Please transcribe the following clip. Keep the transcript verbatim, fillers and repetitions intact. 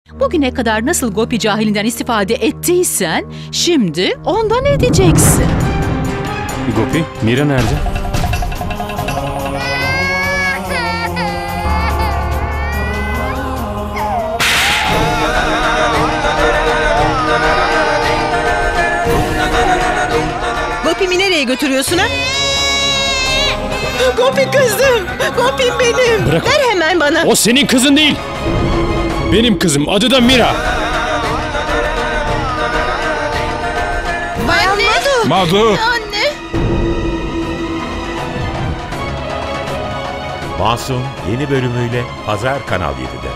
Bugüne kadar nasıl Gopi cahilinden istifade ettiysen, şimdi ondan edeceksin. Gopi, Mira nerede? Gopi'mi nereye götürüyorsun ha? Gopi kızım! Gopi'm benim! Bırak Ver hemen bana! O senin kızın değil. Benim kızım. Adı da Mira. Bayan Madhu! Madhu. Anne! Masum yeni bölümüyle Pazar Kanal yedide.